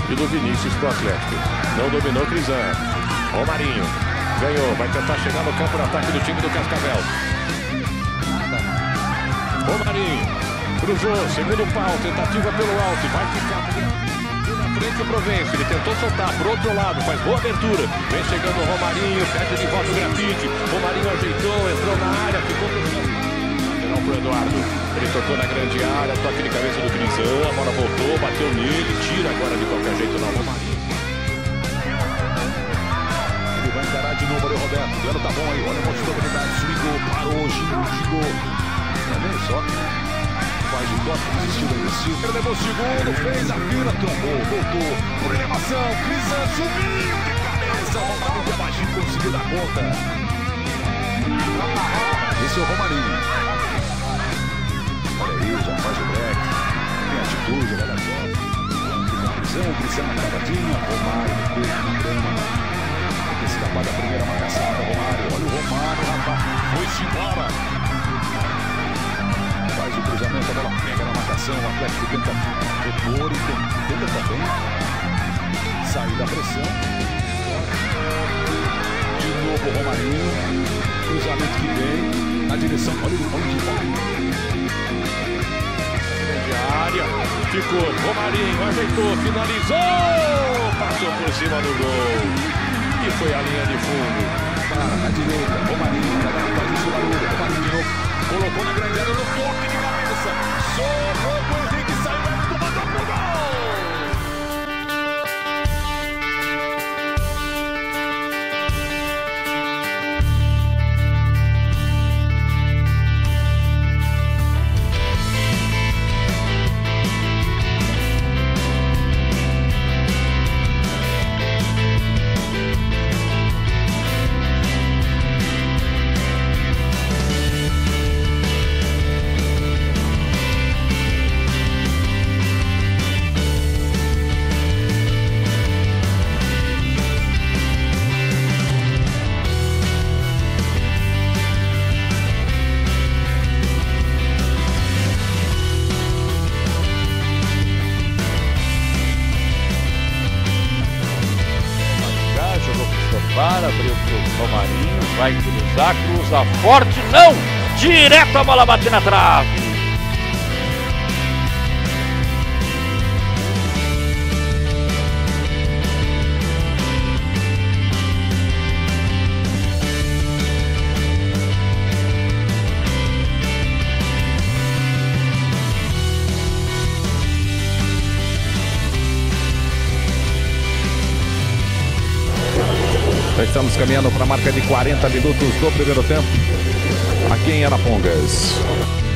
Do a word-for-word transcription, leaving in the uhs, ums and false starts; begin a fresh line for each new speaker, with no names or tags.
e do Vinícius pro Atlético. Não dominou Crisan. Romarinho ganhou, vai tentar chegar no campo de ataque do time do Cascavel. Romarinho cruzou, segundo pau, tentativa pelo alto, vai ficar na frente o Provenço. Ele tentou soltar pro outro lado, faz boa abertura. Vem chegando o Romarinho, pede de volta o Grafite. Romarinho ajeitou, entrou na área, ficou pro lateral pro Eduardo. Ele tocou na grande área, toque de cabeça do Crisan, a bola voltou, bateu nele, tira agora de qualquer jeito não, Romarinho. Ele vai encarar de novo ali o Roberto. O duelo tá bom aí, olha a mostrabilidade, swingou, parou, gingou, gingou. Não é só. Faz o toque, desistiu, desistiu. Ele levou o segundo, fez a fila, trombou, voltou. Por elevação, Crisan subiu de cabeça. Romarinho de abaixinho conseguiu dar conta. Esse é o Romarinho. Olha aí, já faz o break. Tem atitude, olha só. Crisan, Crisan na cavadinha. Romário, no drama. Tem que escapar da primeira marcação. Romário, olha o Romário, rapaz. Foi-se embora. Faz o cruzamento, a bola pega na marcação, o Atlético tenta repor e tenta também sair da pressão. De novo o Romarinho, cruzamento que vem na direção, olha o Romarinho. Grande área, ficou, Romarinho ajeitou, finalizou, passou por cima do gol. E foi a linha de fundo. Para a direita, Romarinho, vai dar quase isso, Romarinho de novo. Colocou na grande área no toque de cabeça. Socorro, o Henrique saiu, Everton mandou pro gol.
Para, abriu pro Romarinho, vai cruzar, cruza forte, não! Direto a bola bate na trave.
Estamos caminhando para a marca de quarenta minutos do primeiro tempo, aqui em Arapongas.